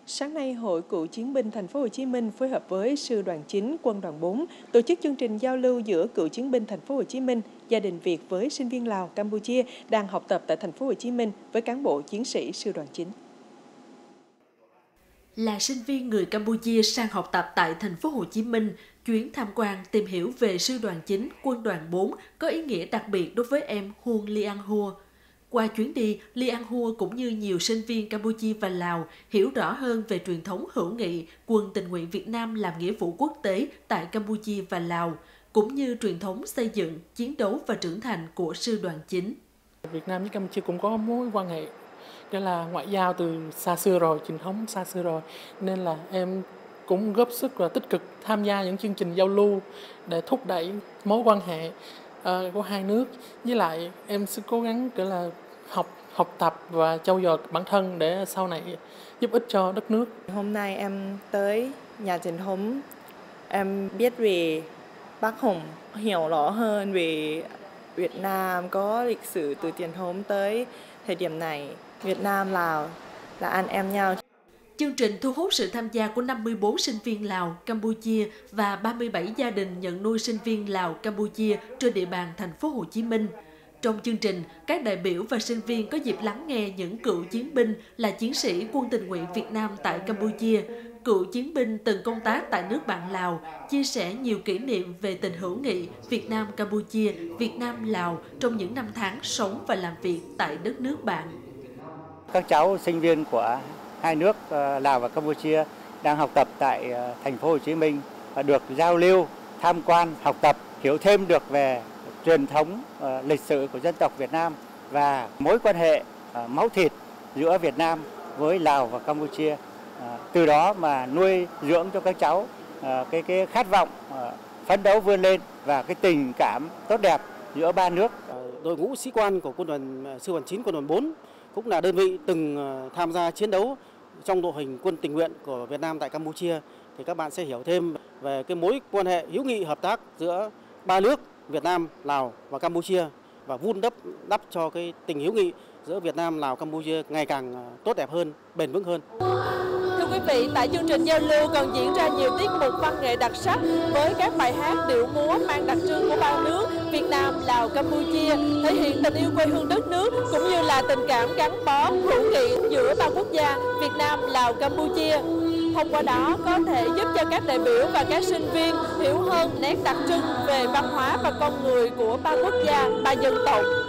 Sáng nay, Hội Cựu chiến binh Thành phố Hồ Chí Minh phối hợp với Sư đoàn 9, Quân đoàn 4 tổ chức chương trình giao lưu giữa cựu chiến binh Thành phố Hồ Chí Minh, gia đình Việt với sinh viên Lào, Campuchia đang học tập tại Thành phố Hồ Chí Minh với cán bộ chiến sĩ Sư đoàn 9. Là sinh viên người Campuchia sang học tập tại Thành phố Hồ Chí Minh, chuyến tham quan tìm hiểu về Sư đoàn 9, Quân đoàn 4 có ý nghĩa đặc biệt đối với em Huong Liang Hua. Qua chuyến đi, Liang Hua cũng như nhiều sinh viên Campuchia và Lào hiểu rõ hơn về truyền thống hữu nghị quân tình nguyện Việt Nam làm nghĩa vụ quốc tế tại Campuchia và Lào, cũng như truyền thống xây dựng, chiến đấu và trưởng thành của Sư đoàn 9. Việt Nam với Campuchia cũng có mối quan hệ, cái là ngoại giao từ xa xưa rồi, truyền thống xa xưa rồi, nên là em cũng góp sức và tích cực tham gia những chương trình giao lưu để thúc đẩy mối quan hệ của hai nước. Với lại em sẽ cố gắng kiểu là học tập và trau dồi bản thân để sau này giúp ích cho đất nước. Hôm nay em tới nhà truyền thống, em biết về Bác Hùng, hiểu rõ hơn về Việt Nam có lịch sử từ truyền thống tới thời điểm này. Việt Nam, Lào là anh em nhau. Chương trình thu hút sự tham gia của 54 sinh viên Lào, Campuchia và 37 gia đình nhận nuôi sinh viên Lào, Campuchia trên địa bàn Thành phố Hồ Chí Minh. Trong chương trình, các đại biểu và sinh viên có dịp lắng nghe những cựu chiến binh là chiến sĩ quân tình nguyện Việt Nam tại Campuchia, cựu chiến binh từng công tác tại nước bạn Lào, chia sẻ nhiều kỷ niệm về tình hữu nghị Việt Nam-Campuchia, Việt Nam-Lào trong những năm tháng sống và làm việc tại đất nước bạn. Các cháu sinh viên của hai nước Lào và Campuchia đang học tập tại Thành phố Hồ Chí Minh được giao lưu, tham quan, học tập, hiểu thêm được về truyền thống lịch sử của dân tộc Việt Nam và mối quan hệ máu thịt giữa Việt Nam với Lào và Campuchia. Từ đó mà nuôi dưỡng cho các cháu cái khát vọng phấn đấu vươn lên và cái tình cảm tốt đẹp giữa ba nước. Đội ngũ sĩ quan của quân đoàn Sư đoàn 9, quân đoàn 4 cũng là đơn vị từng tham gia chiến đấu trong đội hình quân tình nguyện của Việt Nam tại Campuchia, thì các bạn sẽ hiểu thêm về cái mối quan hệ hữu nghị hợp tác giữa ba nước Việt Nam, Lào và Campuchia và vun đắp cho cái tình hữu nghị giữa Việt Nam, Lào, Campuchia ngày càng tốt đẹp hơn, bền vững hơn. Thưa quý vị, tại chương trình giao lưu còn diễn ra nhiều tiết mục văn nghệ đặc sắc với các bài hát điệu múa mang đặc trưng của ba nước Việt Nam, Lào, Campuchia, thể hiện tình yêu quê hương đất nước cũng như là tình cảm gắn bó hữu nghị giữa ba quốc gia Việt Nam, Lào, Campuchia. Thông qua đó có thể giúp cho các đại biểu và các sinh viên hiểu hơn nét đặc trưng về văn hóa và con người của ba quốc gia, ba dân tộc.